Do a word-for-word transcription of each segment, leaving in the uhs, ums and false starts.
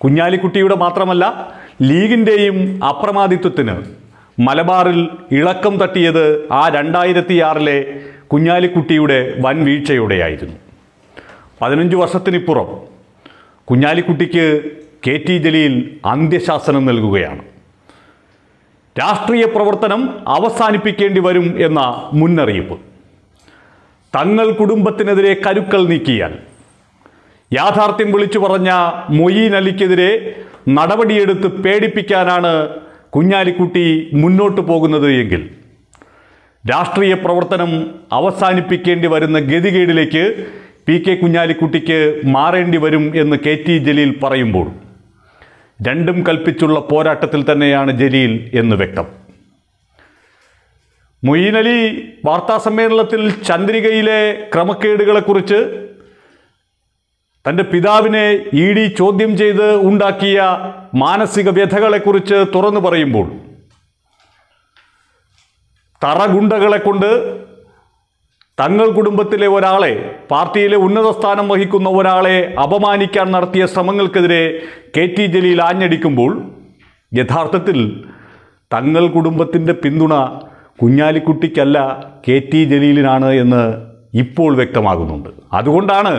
കുഞ്ഞാലിക്കുട്ടിയുടെ മാത്രമല്ല ലീഗിൻ്റെയും അപ്രമാദിത്വത്തിന് മലബാറിൽ ഇളക്കം തട്ടിയത് ആ രണ്ടായിരത്തി ആറിലെ കുഞ്ഞാലിക്കുട്ടിയുടെ വൻ വീഴ്ചയോടെയായിരുന്നു. പതിനഞ്ച് വർഷത്തിനിപ്പുറം കുഞ്ഞാലിക്കുട്ടിക്ക് കെ ടി ജലീൽ അന്ത്യശാസനം നൽകുകയാണ്. രാഷ്ട്രീയ പ്രവർത്തനം അവസാനിപ്പിക്കേണ്ടി വരും എന്ന മുന്നറിയിപ്പ്. തങ്ങൾ കുടുംബത്തിനെതിരെ കരുക്കൾ നീക്കിയാൽ യാഥാർത്ഥ്യം വിളിച്ചു പറഞ്ഞ മൊയ്യീൻ അലിക്കെതിരെ നടപടിയെടുത്ത് പേടിപ്പിക്കാനാണ് കുഞ്ഞാലിക്കുട്ടി മുന്നോട്ട് പോകുന്നത് എങ്കിൽ രാഷ്ട്രീയ പ്രവർത്തനം അവസാനിപ്പിക്കേണ്ടി വരുന്ന ഗതികേടിലേക്ക് പി കെ കുഞ്ഞാലിക്കുട്ടിക്ക് മാറേണ്ടി വരും എന്ന് കെ ടി ജലീൽ പറയുമ്പോൾ രണ്ടും കൽപ്പിച്ചുള്ള പോരാട്ടത്തിൽ തന്നെയാണ് ജലീൽ എന്ന് വ്യക്തം. മൊയ്യീൻ അലി വാർത്താസമ്മേളനത്തിൽ ചന്ദ്രികയിലെ ക്രമക്കേടുകളെക്കുറിച്ച് തൻ്റെ പിതാവിനെ ഇ ഡി ചോദ്യം ചെയ്ത് ഉണ്ടാക്കിയ മാനസിക വ്യഥകളെക്കുറിച്ച് തുറന്നു പറയുമ്പോൾ തറഗുണ്ടകളെ കൊണ്ട് തങ്ങൾ കുടുംബത്തിലെ ഒരാളെ, പാർട്ടിയിലെ ഉന്നത സ്ഥാനം വഹിക്കുന്ന ഒരാളെ അപമാനിക്കാൻ നടത്തിയ ശ്രമങ്ങൾക്കെതിരെ കെ ടി ജലീൽ ആഞ്ഞടിക്കുമ്പോൾ യഥാർത്ഥത്തിൽ തങ്ങൾ കുടുംബത്തിൻ്റെ പിന്തുണ കുഞ്ഞാലിക്കുട്ടിക്കല്ല കെ ടി ജലീലിനാണ് എന്ന് ഇപ്പോൾ വ്യക്തമാകുന്നുണ്ട്. അതുകൊണ്ടാണ്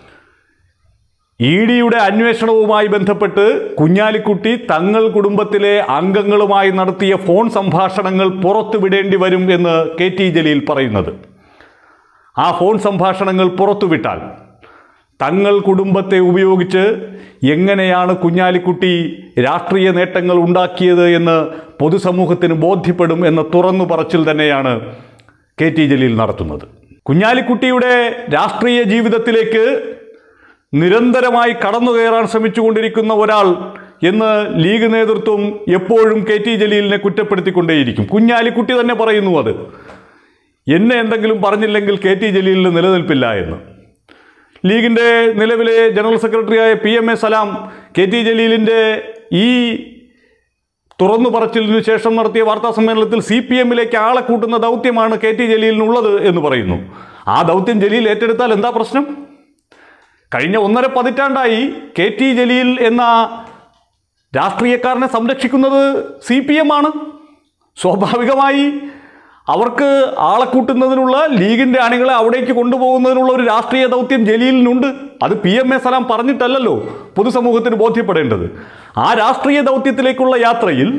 ഇ ഡിയുടെ അന്വേഷണവുമായി ബന്ധപ്പെട്ട് കുഞ്ഞാലിക്കുട്ടി തങ്ങൾ കുടുംബത്തിലെ അംഗങ്ങളുമായി നടത്തിയ ഫോൺ സംഭാഷണങ്ങൾ പുറത്തുവിടേണ്ടി വരും എന്ന് കെ ടി ജലീൽ പറയുന്നത്. ആ ഫോൺ സംഭാഷണങ്ങൾ പുറത്തുവിട്ടാൽ തങ്ങൾ കുടുംബത്തെ ഉപയോഗിച്ച് എങ്ങനെയാണ് കുഞ്ഞാലിക്കുട്ടി രാഷ്ട്രീയ നേട്ടങ്ങൾ ഉണ്ടാക്കിയത് എന്ന് പൊതുസമൂഹത്തിന് ബോധ്യപ്പെടും എന്ന തുറന്നു പറച്ചിൽ തന്നെയാണ് കെ ടി ജലീൽ നടത്തുന്നത്. കുഞ്ഞാലിക്കുട്ടിയുടെ രാഷ്ട്രീയ ജീവിതത്തിലേക്ക് നിരന്തരമായി കടന്നു കയറാൻ ശ്രമിച്ചുകൊണ്ടിരിക്കുന്ന ഒരാൾ എന്ന് ലീഗ് നേതൃത്വം എപ്പോഴും കെ ടി ജലീലിനെ കുറ്റപ്പെടുത്തിക്കൊണ്ടേയിരിക്കും. കുഞ്ഞാലിക്കുട്ടി തന്നെ പറയുന്നു അത്. എന്നെ എന്തെങ്കിലും പറഞ്ഞില്ലെങ്കിൽ കെ ടി ജലീലിന് നിലനിൽപ്പില്ല എന്ന്. ലീഗിൻ്റെ നിലവിലെ ജനറൽ സെക്രട്ടറിയായ P M A Salam K T ജലീലിൻ്റെ ഈ തുറന്നു പറച്ചിലിനു ശേഷം നടത്തിയ വാർത്താ സമ്മേളനത്തിൽ സി പി എമ്മിലേക്ക് ആളെ കൂട്ടുന്ന ദൗത്യമാണ് കെ ടി ജലീലിനുള്ളത് എന്ന് പറയുന്നു. ആ ദൗത്യം ജലീൽ ഏറ്റെടുത്താൽ എന്താ പ്രശ്നം? കഴിഞ്ഞ ഒന്നര പതിറ്റാണ്ടായി കെ ടി ജലീൽ എന്ന രാഷ്ട്രീയക്കാരനെ സംരക്ഷിക്കുന്നത് സി പി എം ആണ്. സ്വാഭാവികമായി അവർക്ക് ആളെ കൂട്ടുന്നതിനുള്ള, ലീഗിൻ്റെ അണികളെ അവിടേക്ക് കൊണ്ടുപോകുന്നതിനുള്ള ഒരു രാഷ്ട്രീയ ദൗത്യം ജലീലിനുണ്ട്. അത് പി എം എ സലാം പറഞ്ഞിട്ടല്ലല്ലോ പൊതുസമൂഹത്തിന് ബോധ്യപ്പെടേണ്ടത്. ആ രാഷ്ട്രീയ ദൗത്യത്തിലേക്കുള്ള യാത്രയിൽ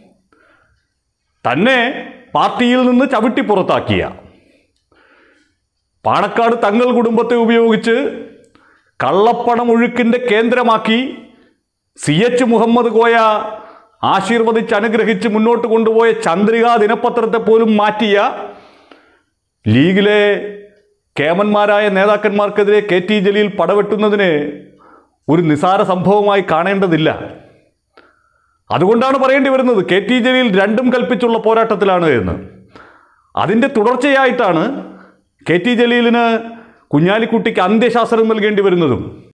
തന്നെ പാർട്ടിയിൽ നിന്ന് ചവിട്ടി പുറത്താക്കിയ, പാണക്കാട് തങ്ങൾ കുടുംബത്തെ ഉപയോഗിച്ച് കള്ളപ്പണം ഒഴുക്കിൻ്റെ കേന്ദ്രമാക്കി സി എച്ച് മുഹമ്മദ് കോയ ആശീർവദിച്ച് അനുഗ്രഹിച്ച് മുന്നോട്ട് കൊണ്ടുപോയ ചന്ദ്രിക ദിനപത്രത്തെ പോലും മാറ്റിയ ലീഗിലെ കേമന്മാരായ നേതാക്കന്മാർക്കെതിരെ കെ ടി ജലീൽ പടവെട്ടുന്നതിനെ ഒരു നിസാര സംഭവമായി കാണേണ്ടതില്ല. അതുകൊണ്ടാണ് പറയേണ്ടി വരുന്നത് കെ ടി ജലീൽ രണ്ടും കൽപ്പിച്ചുള്ള പോരാട്ടത്തിലാണ് എന്ന്. അതിൻ്റെ തുടർച്ചയായിട്ടാണ് കെ ടി ജലീലിന് കുഞ്ഞാലിക്കുട്ടിക്ക് അന്ത്യശാസനം നൽകേണ്ടി വരുന്നതും.